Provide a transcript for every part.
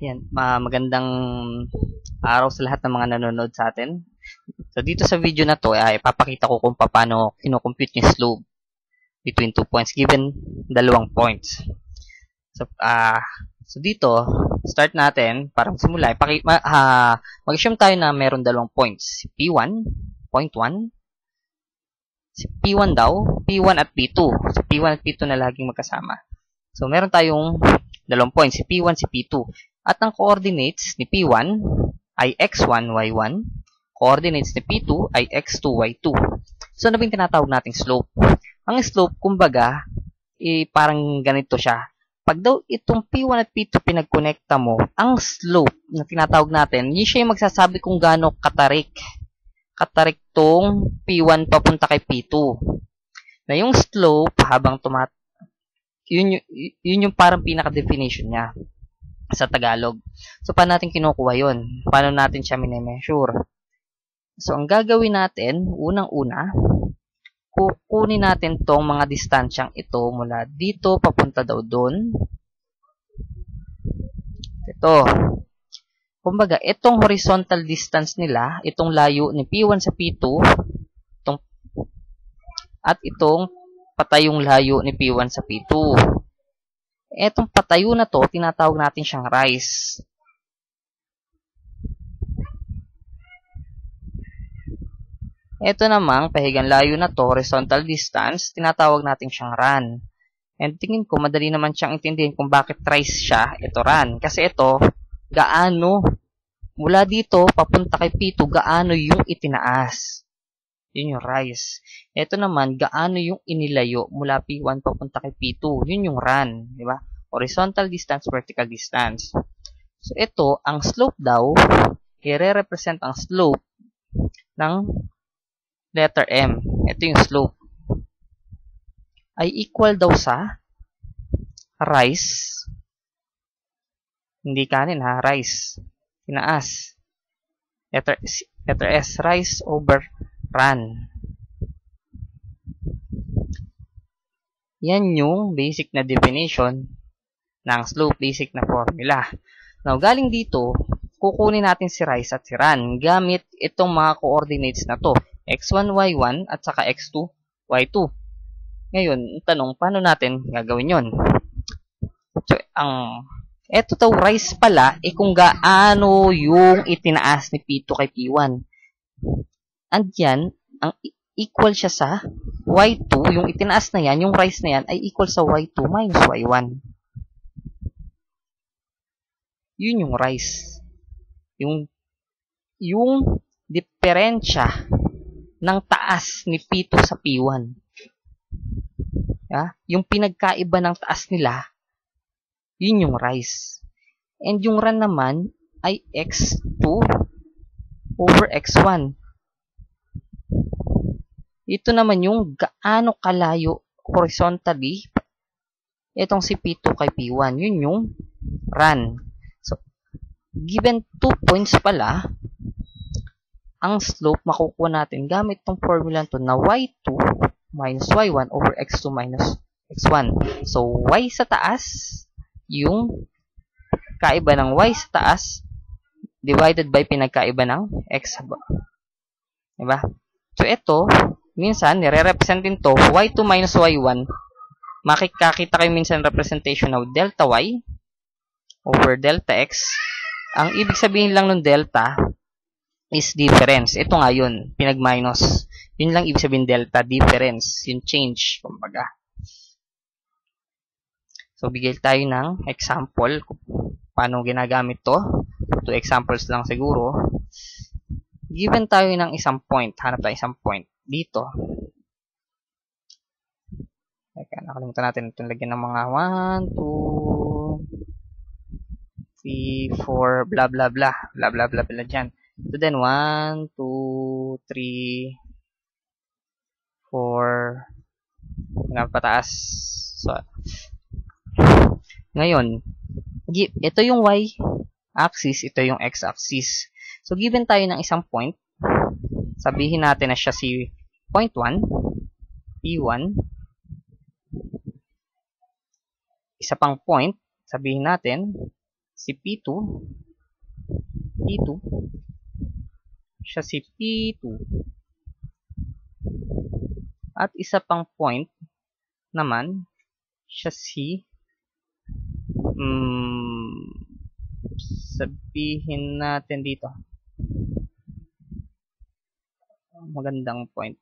Yan, magandang araw sa lahat ng mga nanonood sa atin. So dito sa video na to ay ipapakita ko kung paano kino-compute yung slope between 2 points given dalawang points. So dito, start natin para magsimula. Mag-assume tayo na meron dalawang points. Si P1, point 1. Si P1 daw, P1 at P2. So P1 at P2 na laging magkasama. So meron tayong dalawang points, si P1, si P2. At ang coordinates ni P1 ay x1, y1. Coordinates ni P2 ay x2, y2. So, ano ba yung tinatawag nating slope? Ang slope, kumbaga, parang ganito siya. Pag daw itong P1 at P2 pinagkonekta mo, ang slope na tinatawag natin, yun siya yung magsasabi kung gaano katarik tong P1 papunta kay P2. Na yung slope, habang yun yung parang pinaka-definition niya sa Tagalog. So, paano natin kinukuha yun? Paano natin siya mini-measure? So, ang gagawin natin, unang-una, kukunin natin tong mga distansyang ito mula dito, papunta daw doon. Ito. Kumbaga, itong horizontal distance nila, itong layo ni P1 sa P2, at itong patayong layo ni P1 sa P2. Etong patayo na to, tinatawag natin siyang rise. Ito namang pahigang layo na to, horizontal distance, tinatawag natin siyang run. And tingin ko, madali naman siyang intindihin kung bakit rise siya, ito run. Kasi ito, gaano, mula dito, papunta kay P2, gaano yung itinaas. Yun yung rise. Ito naman, gaano yung inilayo mula P1 papunta kay P2. Yun yung run. Di ba? Horizontal distance, vertical distance. So, ito, ang slope daw, i-represent ang slope ng letter M. Ito yung slope. Ay equal daw sa rise. Hindi kanin ha, rise. Tinaas. Letter S, rise over run. Yan yung basic na definition ng slope, basic na formula. Now, galing dito, kukunin natin si rise at si run gamit itong mga coordinates na to, x1, y1 at saka x2, y2. Ngayon, tanong, paano natin gagawin yon? So, eto daw rise pala, kung gaano yung itinaas ni P2 kay P1. And yan, ang equal siya sa y2, yung itinaas na yan, yung rise na yan, ay equal sa y2 minus y1. Yun yung rise. Yung diferensya ng taas ni P2 sa P1. Yung pinagkaiba ng taas nila, yun yung rise. And yung run naman ay x2 over x1. Ito naman yung gaano kalayo horizontally itong si P2 kay P1. Yun yung run. So, given 2 points pala, ang slope makukuha natin gamit itong formula to na y2 minus y1 over x2 minus x1. So, y sa taas, yung kaiba ng y sa taas, divided by pinagkaiba ng x. Diba? So, ito, minsan, nire-represent din to, y2 minus y1. Makikakita kayo minsan representation of delta y over delta x. Ang ibig sabihin lang ng delta is difference. Ito nga yun, pinag-minus. Yun lang ibig sabihin delta, difference. Yung change, kumbaga. So, bigay tayo ng example kung paano ginagamit to. 2 examples lang siguro. Given tayo ng isang point, hanap tayo isang point dito. Teka, nakalimutan natin itong lagyan ng mga 1, 2, 3, 4, blah, blah, blah. Blah, blah, blah, blah dyan. So then, 1, 2, 3, 4, hanggang pataas. So, ngayon, ito yung y-axis, ito yung x-axis. So, given tayo ng isang point, sabihin natin na siya si point 1, P1. Isa pang point, sabihin natin, si P2, siya si P2. At isa pang point naman, siya si sabihin natin dito. Magandang point.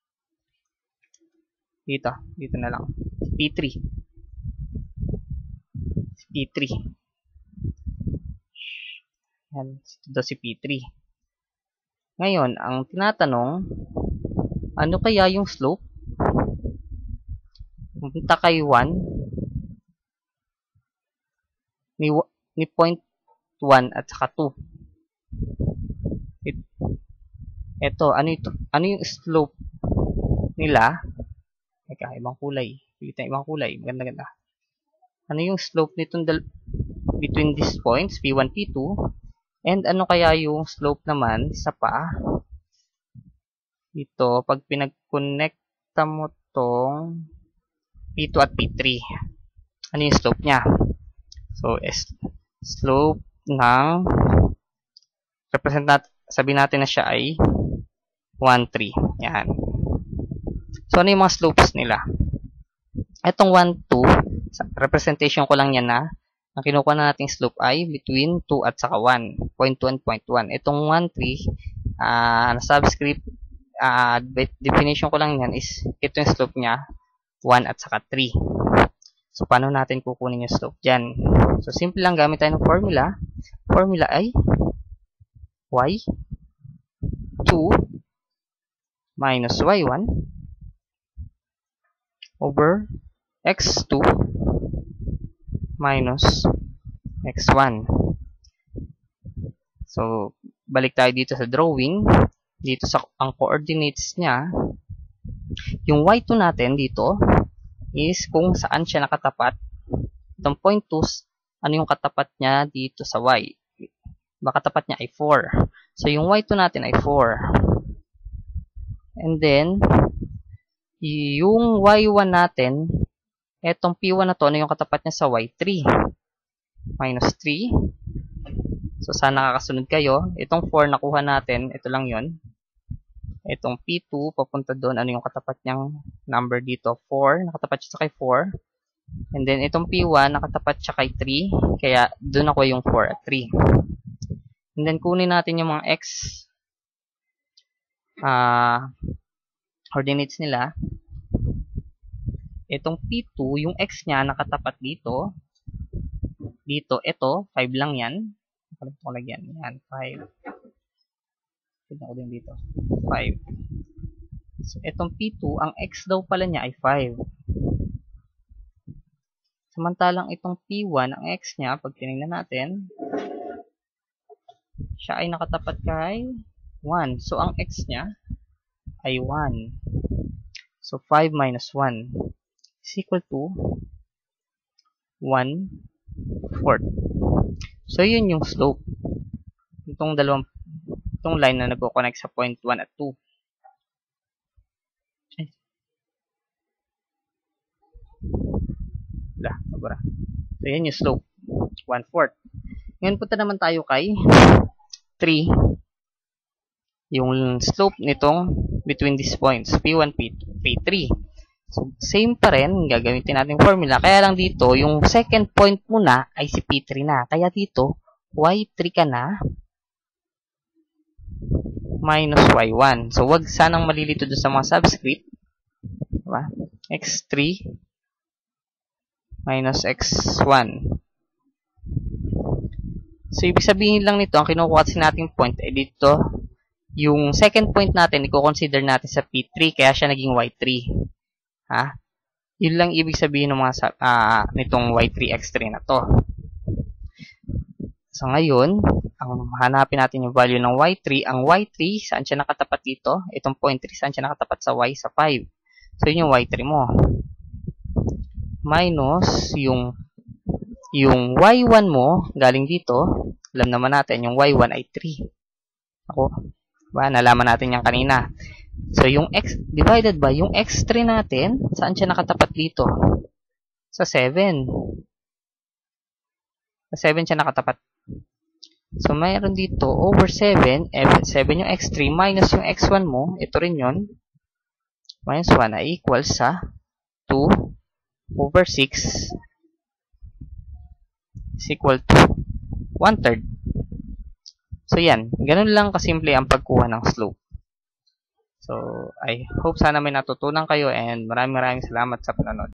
Dito na lang. P3. P3. Yan, ito si P3. Ngayon, ang tinatanong, ano kaya yung slope? Punta kay 1 ni point 1 at saka 2. Ito, ano ito? Ano yung slope nila? Teka, ibang kulay. Pilitan ibang kulay. Maganda-ganda. Ano yung slope nitong between these points, P1, P2? And ano kaya yung slope naman sa pa? Dito, pag pinag-connecta mo tong P2 at P3. Ano yung slope niya? So, slope ng sabihin natin na siya ay 1, 3. Yan. So, ano yung mga slopes nila? Itong 1, 2, representation ko lang yan na ang kinukuha na nating slope ay between 2 at saka 1. 0.2 and 0.1. Itong 1, 3, na subscript, definition ko lang yan is ito yung slope niya, 1 at saka 3. So, paano natin kukunin yung slope dyan? So, simple lang gamit tayo ng formula. Formula ay y2 minus y1 over x2 minus x1. So, balik tayo dito sa drawing. Dito sa ang coordinates niya, yung y2 natin dito is kung saan siya nakatapat. Itong point 2, ano yung katapat niya dito sa y? Baka katapat niya ay 4. So, yung y2 natin ay 4. And then, yung y1 natin, etong p1 na to, ano yung katapat niya sa y3? Minus 3. So, sana nakakasunod kayo. Itong 4 nakuha natin, ito lang yon. Itong p2, papunta doon, ano yung katapat niyang number dito? 4. Nakatapat siya sa kay 4. And then, itong p1, nakatapat siya kay 3. Kaya, doon ako yung 4 at 3. And then, kunin natin yung mga x coordinates nila. Itong P2, yung x niya nakatapat dito. Dito, ito, 5 lang yan. Nakalimutan ko lagyan. Yan, 5. Tignan ko din dito. 5. So, itong P2, ang x daw pala niya ay 5. Samantalang itong P1, ang x niya, pag tinignan natin, siya ay nakatapat kay 1. So, ang x niya ay 1. So, 5 minus 1 is equal to 1/4. So, yun yung slope. Itong line na nagko-connect sa point 1 at 2. So, yan yung slope. 1/4. Ngayon, punta naman tayo kay 3. Yung slope nitong between these points, P1, P2, P3. So, same pa rin, gagamitin natin formula. Kaya lang dito, yung second point muna ay si P3 na. Kaya dito, Y3 ka na minus Y1. So, wag sanang malilito doon sa mga subscript. Diba? X3 minus X1. So, ibig sabihin lang nito, ang kinukuha kasi nating point ay dito, yung second point natin, i-consider natin sa P3, kaya siya naging Y3. Ha? Yun lang ibig sabihin ng mga nitong Y3, X3 na to. So, ngayon, ang hanapin natin yung value ng Y3. Ang Y3, saan siya nakatapat dito? Itong point 3, saan siya nakatapat sa Y? Sa 5. So, yun yung Y3 mo. Minus yung Y1 mo, galing dito, alam naman natin, yung Y1 ay 3. Ako, ba, nalaman natin yan kanina. So, yung X, divided by yung X3 natin, saan siya nakatapat dito? Sa 7. Sa 7 siya nakatapat. So, mayroon dito, over 7, 7 yung x3, minus yung x1 mo, ito rin yun, minus 1 ay equal sa 2 over 6 is equal to 1/3. So, yan. Ganun lang kasimple ang pagkuha ng slope. So, I hope sana may natutunan kayo and maraming salamat sa panonood.